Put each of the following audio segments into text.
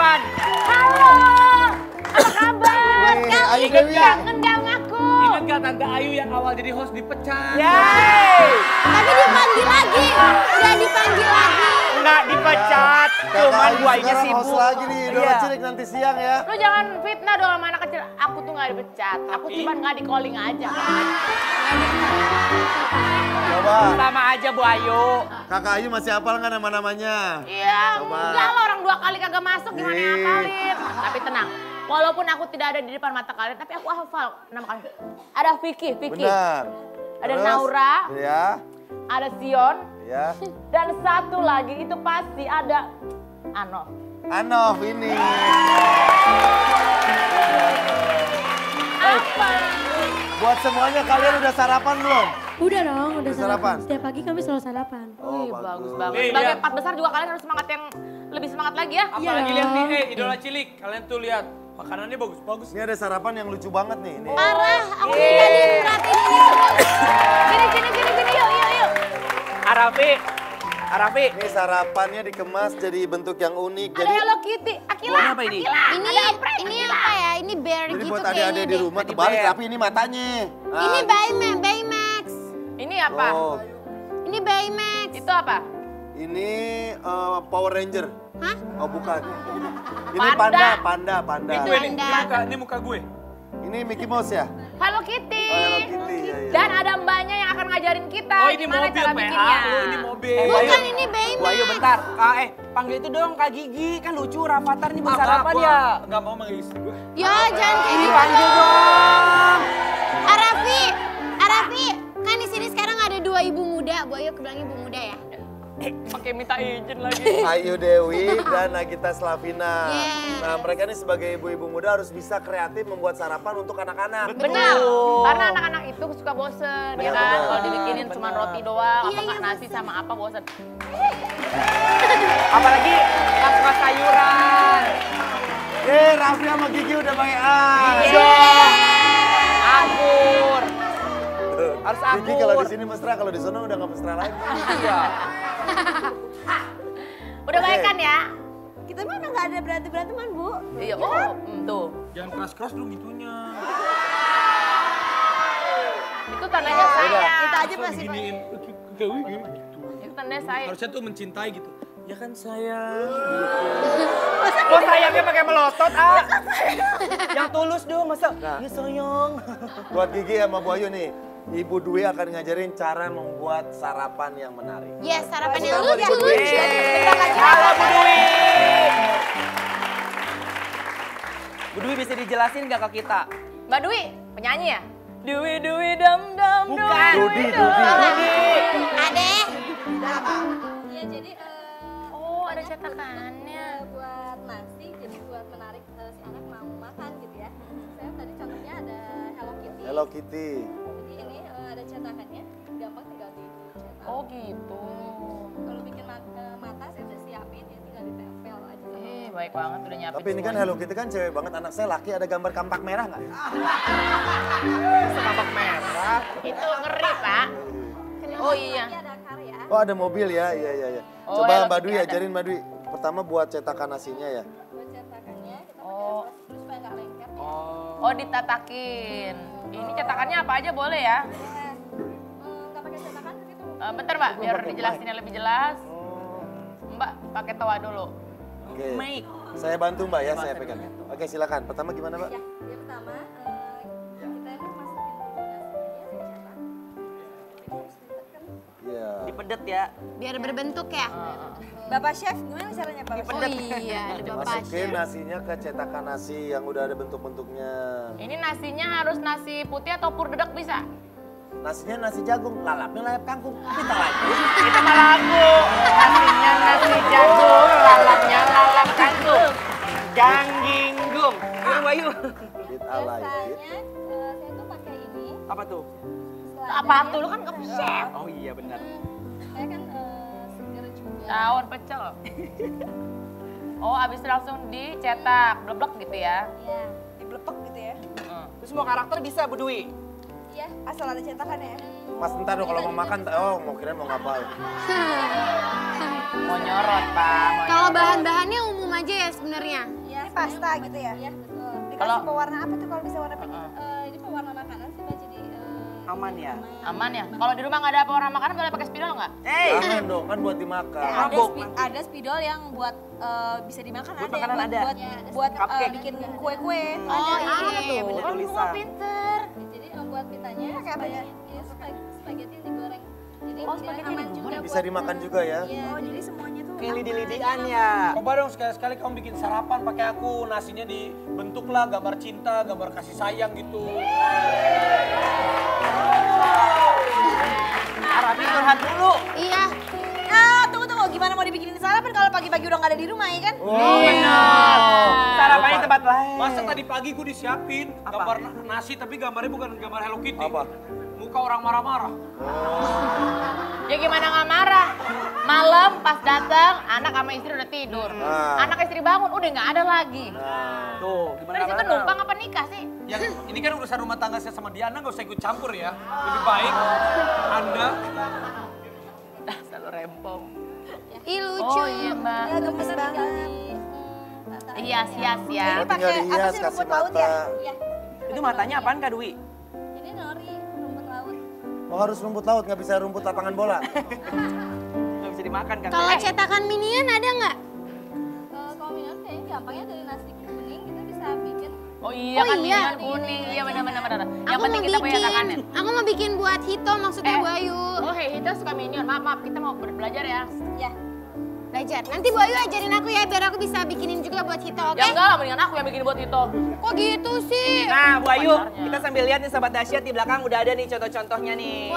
Sarapan. Halo, apa kabar? Ayu Ingat Dewi. kangen gak sama aku? Ingat gak Tante Ayu yang awal jadi host dipecat? Yeay. Tapi dipanggil lagi. Udah dipanggil lagi. Nggak dipecat, cuman buayanya sekarang host sibuk. lagi nih, Idola Iya. Cilik nanti siang ya. Lu jangan fitnah dong sama anak kecil. Aku tuh gak dipecat. Aku cuma gak di calling aja. Coba, Sama aja Bu Ayu. Kakak Ayu masih hafal nggak nama-namanya? Iya, Coba. enggak lah orang 2 kali kagak masuk gimana Ih. hafalin. Tapi tenang, walaupun aku tidak ada di depan mata kalian, tapi aku hafal nama kalian. Ada Vicky. Benar. Ada Terus? Naura. Ya, Ada Sion. ya. Dan satu lagi itu pasti ada Ano. Anov ini. Apa? Buat semuanya kalian udah sarapan belum? Udah dong, udah Udah sarapan? sarapan. Setiap pagi kami selalu sarapan. Oh, Wih, bagus banget. Nih, Sebagai lihat. 4 besar juga kalian harus semangat yang lebih semangat lagi ya. Apalagi Iya. lihat nih, Idola Cilik. Kalian tuh lihat, makanannya bagus-bagus. Ini ada sarapan yang lucu banget nih. Ini. Parah, aku juga diperhatiin ini terus. Sini, yuk. Arafi, Ini sarapannya dikemas jadi bentuk yang unik. Ada Jadi Hello Kitty. Akila. Warna apa ini? Akila. Ini Ada April. ini apa ya? Ini bear Jadi gitu buat kayaknya adik-adik di deh. rumah Teddy terbalik bear. tapi ini matanya. Nah, Ini Baymax. Ini apa? Oh, Ini Baymax. Itu apa? ini Power Ranger. Hah? Oh bukan. Ini Panda. panda. Gue nih, ini muka gue. Ini Mickey Mouse ya? Hello Kitty. Oh, Hello Kitty, ya, ya. Dan ada mbaknya yang akan ngajarin kita Oh ini gimana mobil cara PA, bikinnya. oh ini mobil. Bukan ini Bu Baymax. Ayu bentar. Panggil itu dong Kak Gigi, kan lucu Rafathar nih buat sarapan Gua ya. nggak mau manggil istri gue. Ya jangan kayak gitu Dipanggil dong. Arafi, kan di sini sekarang ada 2 ibu muda. Bu Ayu bilang ibu muda ya. Pakai minta izin lagi. Ayu Dewi dan Nagita Slavina. Yes. Nah mereka ini sebagai ibu-ibu muda harus bisa kreatif membuat sarapan untuk anak-anak. Benar. Karena anak-anak itu suka bosen ya Benar, kan. benar. Kalau dibikinin cuma roti doang, Iya, apa nggak iya, nasi sama apa bosen. Apalagi yang suka sayuran. Raffi sama Gigi udah baik. Iya. Akur. Harus Gigi kalau akur. di sini mesra, kalau di sana udah nggak mesra lagi. Iya. Udah baik kan ya? Kita mah nggak ada berantem-beranteman, Bu. Iya, tuh. Jangan keras-keras dong gitunya. Itu tandanya saya. Kita aja Masa masih diginiin, gitu. Itu tandanya saya. Harusnya tuh mencintai gitu. Ya kan sayang. Kok sayangnya pakai melotot, Yang tulus dong, masa? Ya sayang. Buat Gigi sama Bu Ayu nih, Ibu Dwi akan ngajarin cara membuat sarapan yang menarik. Yes, sarapan yang Pertama, Ibu Dwi. lucu. Halo Bu Dwi. Bu Dwi bisa dijelasin nggak ke kita? Mbak Dwi, penyanyi ya? Dwi dam dam Bukan. Dudi. Ade. Iya, jadi Oh, ada cetakannya. buat nasi, jadi buat menarik si anak mau makan gitu ya. Saya tadi contohnya ada Hello Kitty. Hello Kitty. Jadi ini ada cetakannya, gampang tinggal dicetak. Oh gitu. Kalau bikin mata saya udah siapin ya, tinggal ditempel aja. Baik banget udah nyiapin Tapi ini kan semuanya. Hello Kitty kan cewek banget, anak saya laki ada gambar kampak merah nggak? Tampak merah. Itu ngeri, Pak. Oh iya. Ini ada karya. Oh ada mobil ya, iya. Oh, Coba Hello Mbak Kitty Dwi ada. ajarin Mbak Dwi. Pertama buat cetakan nasinya ya. Buat cetakannya kita Oh. pakai terus supaya nggak lengket ya. Oh, ditatakin. Ini cetakannya apa aja boleh ya? Nggak pakai cetakan gitu. Bentar, Mbak, biar dijelasinnya lebih jelas. Mbak, pakai tawa dulu. Oke. Make. Saya bantu Mbak ya, saya pegang. Oke silakan. Pertama gimana Mbak? Ya, yang pertama kita ini masukin dulu nasinya, saya cetak. Terus ditekan. Iya. Dipedet ya. Biar berbentuk ya. Bapak Chef, gimana caranya Pak? Oh iya, ada bapak Masukin chef. nasinya ke cetakan nasi yang udah ada bentuk-bentuknya. Ini nasinya harus nasi putih atau pur dedek bisa? Nasinya nasi jagung, lalapnya layap kangkung. Kita lagi. Kita mah lagu. Nasinya nasi jagung, lalapnya lalap kangkung. Gangginggung. Yuk, Bayu. Kita lagi. Biasanya saya tuh pakai ini. Apa tuh? Apa tuh? Lu kan ke chef. Oh iya benar. Saya kan seger juga. Tawon pecel. Oh, abis itu langsung dicetak, bleblek gitu ya? Iya, diblepek gitu ya. Terus mau karakter bisa Bu Dwi? Iya, asal ada cetakan ya. Mas ntar dong kalau mau makan, oh mau kirain mau ngapain. Mau nyorot, Pak. Kalau bahan-bahannya umum aja ya sebenarnya. Iya, Ini pasta gitu ya? Iya, betul. Dikasih pewarna apa tuh kalau bisa warna pink? Ini pewarna makanan sih, Mbak, jadi Aman ya? Aman ya? Kalau di rumah nggak ada pewarna makanan boleh pakai spidol nggak? Jangan dong, kan buat dimakan. ada spidol yang buat bisa dimakan, Buat ada makanan yang ada. buat Cupcake. bikin kue-kue. Oh Ada iya. tuh. Ada Kan tulisan. gua pinter. Jadi buat pitanya supaya ya, spaghetti yang digoreng. Jadi Oh, spaghetti aman digoreng. juga Bisa dimakan juga ya. Iya, Oh, jadi semuanya tuh Kayak lidi-lidian ya. Coba dong sekali-sekali kamu bikin sarapan pakai aku. Nasinya dibentuk lah gambar cinta, gambar kasih sayang gitu. Arabi curhat dulu. Iya. tunggu. Gimana mau dibikinin sarapan kalau pagi-pagi udah nggak ada di rumah ya kan? Sarapannya tempat lain. Masa tadi pagi gue disiapin Apa? gambar nasi tapi gambarnya bukan gambar Hello Kitty. Apa? Muka orang marah-marah. Ya gimana nggak marah? Malam pas datang, anak sama istri udah tidur. Anak istri bangun, udah nggak ada lagi. Tuh, gimana Terus itu numpang apa nikah sih? Yang ini kan urusan rumah tangga saya sama Diana, nggak usah ikut campur ya. Lebih baik Anda Selalu rempong. Ih lucu. Oh iya mbak. Ya gemes banget. Iya sias ya. Oh, tinggal pakai apa dihias, sih, kasih rumput laut mata. ya? Iya. Itu matanya apaan Kak Dwi? Ini nori rumput laut. Oh harus rumput laut, nggak bisa rumput lapangan bola. Nggak bisa dimakan kan? Kalau cetakan minion ada nggak? Kalau minum kayaknya gampangnya dari nasi kuning kita bisa bikin. Oh iya Oh kan iya. minion kuning. Iya benar-benar. Yang Aku penting mau kita punya bikin. takanan. Aku mau bikin buat Hito maksudnya Bu Ayu. Oh hei, kita suka minion. Maaf, kita mau belajar ya. Ya. Belajar. Nanti Bu Ayu ajarin aku ya biar aku bisa bikinin juga buat Hito, oke? Ya enggak lah, mendingan aku yang bikin buat itu. Kok gitu sih? Nah, Bu Ayu, Pacarnya. kita sambil lihat nih Sobat Dahsyat di belakang udah ada nih contoh-contohnya nih.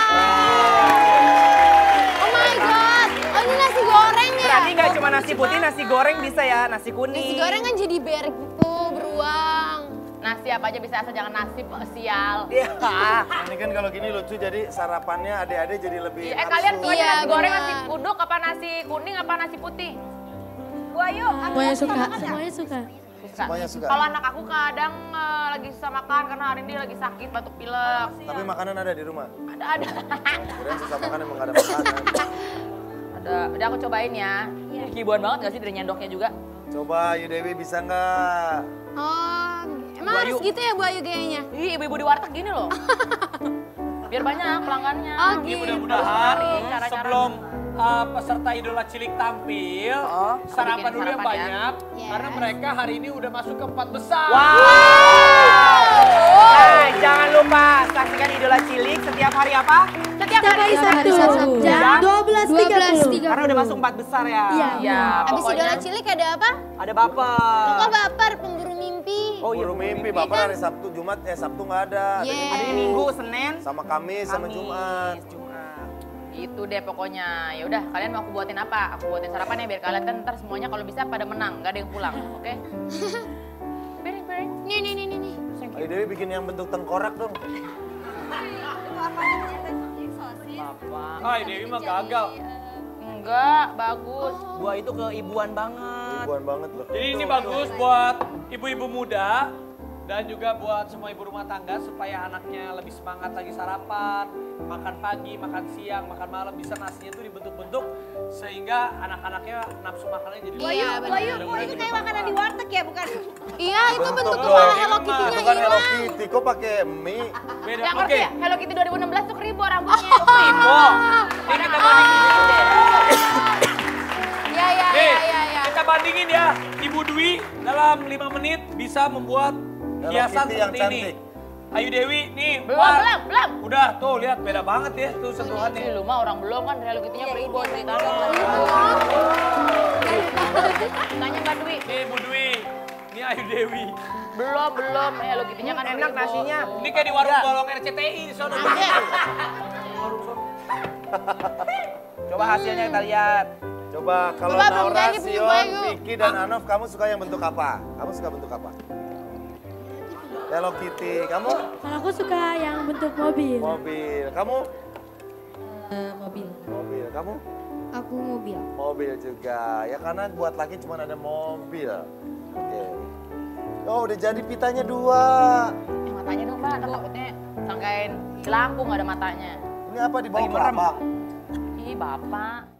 Oh my god. Oh ini nasi goreng ya? Berarti nggak cuma nasi putih, nasi goreng bisa ya, nasi kuning. Nasi goreng kan jadi ber gitu, beruang. Nasi apa aja bisa asal jangan nasi sial. Iya. Ini kan kalau gini lucu, jadi sarapannya adik-adik jadi lebih Kalian tuh Iya, nasi goreng, benar. nasi uduk, apa nasi kuning, apa nasi putih? Bu Ayu, Semuanya suka, semuanya suka. Semuanya suka. Kalau anak aku kadang lagi susah makan karena hari ini lagi sakit batuk pilek. Tapi makanan ada di rumah. Ada. Kirain susah makan emang nggak ada makanan. Ada. Udah aku cobain ya. Kibuan banget gak sih dari nyendoknya juga? Coba Ayu Dewi bisa nggak? Oh, emang Bu harus Ayu. gitu ya Bu Ayu gayanya? Ih, ibu-ibu di warteg gini loh. Biar banyak pelanggannya. Oh, ini gitu. mudah-mudahan Cara-cara. sebelum peserta Idola Cilik tampil, sarapan bikin dulu yang sarapan ya. banyak. Yes. Karena mereka hari ini udah masuk ke 4 besar. Nah, jangan lupa saksikan Idola Cilik setiap hari apa? Setiap hari. Sabtu, jam 12.30. Karena udah masuk 4 besar ya. Iya. Ya, Habis pokoknya. Idola Cilik ada apa? Ada baper. Kok baper, pemburu mimpi. Oh iya, Buru mimpi, bapak hari Sabtu, Jumat, Sabtu nggak ada. Yeah. ada di Minggu, Senin, Sama Kamis, sama Kamis, Jumat. Jumat. Itu deh pokoknya. Ya udah, kalian mau aku buatin apa? Aku buatin sarapan ya biar kalian kan ntar semuanya kalau bisa pada menang, gak ada yang pulang, oke? Piring. Nih. Ayu Dewi bikin yang bentuk tengkorak dong. Itu apa namanya? Sosis. Apa? Ay, Dewi mah gagal. Enggak, bagus. Buah itu keibuan banget. Ribuan banget loh. Jadi ini bagus buat ibu-ibu muda dan juga buat semua ibu rumah tangga supaya anaknya lebih semangat lagi sarapan, makan pagi, makan siang, makan malam, bisa nasinya tuh dibentuk-bentuk sehingga anak-anaknya nafsu makannya jadi Iya, benar. itu kayak makanan di warteg ya bukan? Iya, itu bentuk Bentuk kepala dong. Hello Kitty-nya Itu kan Hello hilang. Kitty, kok pakai mie? beda. Yang Oke. ngerti ya? Hello Kitty 2016 tuh keribo rambutnya. Ibu, ini kita bandingin. Nih, kita bandingin ya. Ibu Dwi dalam 5 menit bisa membuat Hello hiasan Kitty yang seperti ini. cantik. Ayu Dewi, nih. Belum. Udah, tuh lihat beda banget ya tuh Ih, sentuhannya. lu mah orang belum kan Hello Kitty-nya keribo ceritanya. Tanya Mbak Dwi. Nih Ibu Dwi, ini Ayu Dewi. Belum. Hello Kitty-nya kan Enak keribo. nasinya. Ini kayak di warung bolong RCTI di sono. Coba hasilnya kita lihat. Coba kalau Coba, belum Naura, jadi, Bu Sion, Ayu. Vicky, dan Anof, kamu suka yang bentuk apa? Kamu suka bentuk apa? Hello Kitty, kamu? Kalau aku suka yang bentuk mobil. Mobil, kamu? Mobil. Mobil, kamu? Aku mobil. Mobil juga, ya karena buat laki cuma ada mobil. Oke. Oh udah jadi pitanya 2. Matanya dong Mbak, ntar takutnya sangkain lampu nggak ada matanya. Ini apa dibawa Lagi ke merem. abang? Ih, Bapak.